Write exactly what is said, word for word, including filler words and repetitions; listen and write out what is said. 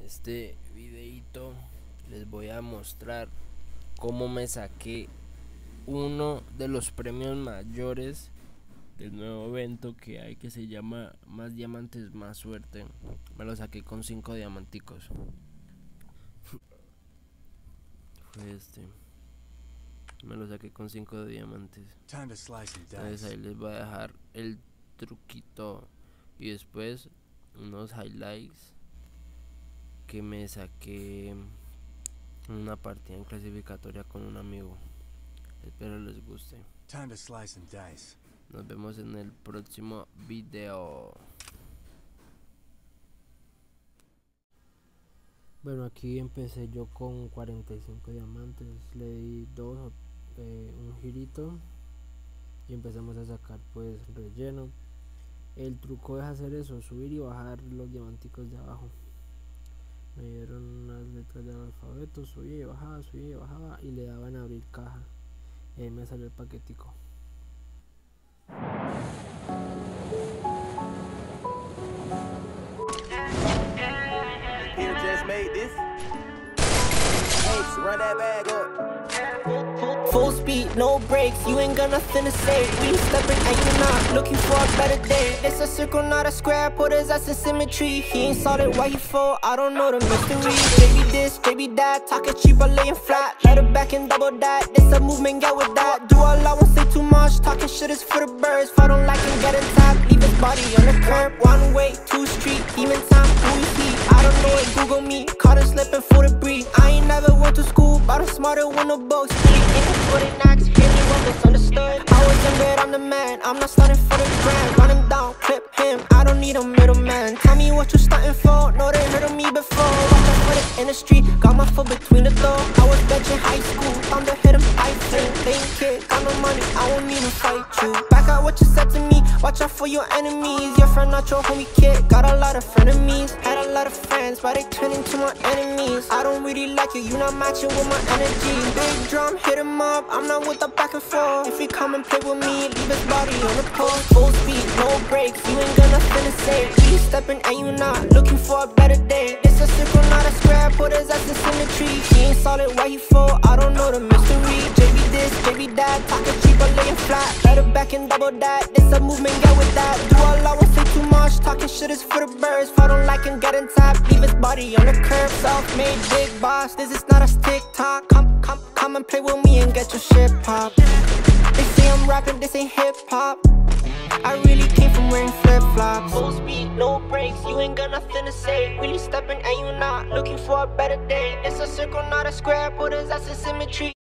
este videito les voy a mostrar cómo me saqué uno de los premios mayores del nuevo evento que hay, que se llama Más Diamantes Más Suerte. Me lo saqué con cinco diamanticos. Fue este. Me lo saqué con cinco diamantes. Entonces ahí les voy a dejar el truquito y después unos highlights que me saqué en una partida en clasificatoria con un amigo. Espero les guste. Nos vemos en el próximo video. Bueno, aquí empecé yo con cuarenta y cinco diamantes, le di dos, eh, un girito y empezamos a sacar pues relleno. El truco es hacer eso, subir y bajar los diamanticos de abajo. Me dieron unas letras del alfabeto, subía y bajaba, subía y bajaba y le daban a abrir caja y ahí me salió el paquetico. Run that bag up. Full speed, no brakes, you ain't got nothing to say. We stepping and you not looking for a better day. It's a circle, not a square, put his ass in symmetry. He ain't solid, why he fall, I don't know the mystery. Baby this, baby that, talking cheap or laying flat. Let it back and double that, it's a movement, get with that. Do all I won't say too much, talking shit is for the birds. If I don't like him, get in tap, leave his body on the curb. One way, two street, demon time, who is he? I don't know it, Google me, caught him slipping for the breed. I ain't never went to school, but I'm smarter when the boat speak. For the knocks, hear me when misunderstood. I was in bed, I'm the man, I'm not starting for the grand. Run him down, clip him, I don't need a middleman. Tell me what you starting for, know they heard of me before. Watch out for the industry, got my foot between the door. I was benching high school, time to hit him Tyson. Playing kid, got no money, I won't need to fight you. Back out what you said to me, watch out for your enemies. Your friend not your homie kid, got a lot of frenemies. Had a lot of friends, but they turn into my enemies. I don't really like you, you not matching with my energy. Big drum, hit him up, I'm not with the back and forth. If he come and play with me, leave his body on the post. Full speed, no brakes, you ain't got nothing to say. We stepping and you not looking for a better day. It's a circle, not a square, put his ass in symmetry. He ain't solid, why he fall, I don't know the mystery. J B this, J B that, talking cheap or laying flat. Let it back and double that, it's a movement, get with that. Do all I won't say too much, talking shit is for the birds. If I don't like him, get in tap, leave his body on the curb. Self-made big boss, this is not a TikTok. Come, come, come and play with me and get your shit popped. They say I'm rapping, this ain't hip-hop. I really came from wearing flip-flops. Full speed, no brakes, you ain't got nothing to say. Really stepping and you not looking for a better day. It's a circle, not a square, put his ass in symmetry.